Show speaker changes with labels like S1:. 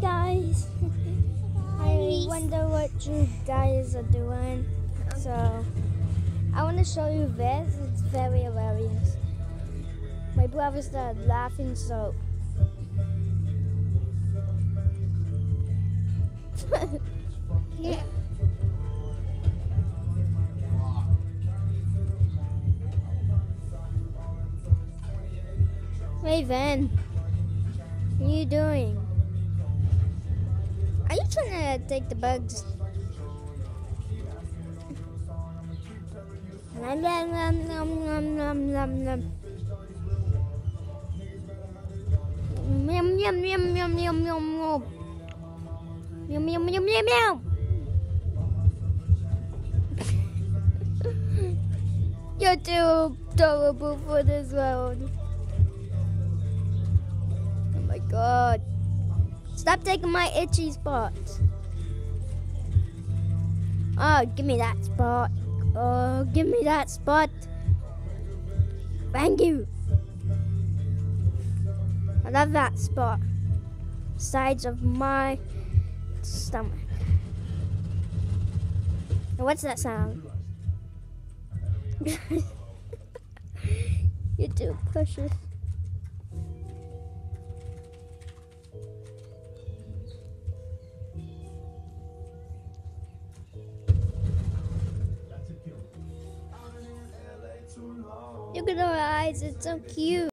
S1: guys. I wonder what you guys are doing. So I want to show you this. It's very hilarious. My brother started laughing, so yeah. Raven, what are you doing? Are you trying to take the bugs? Nom, nom, nom, nom, nom, nom, nom. Yum, yum, yum, yum, yum, yum, yum. Yum, yum, yum, yum, yum. You're too adorable for this world. Oh my god. Stop taking my itchy spots. Oh, give me that spot. Oh, give me that spot. Thank you. I love that spot. Sides of my stomach. Now what's that sound? You're too precious. Look at her eyes, it's so cute.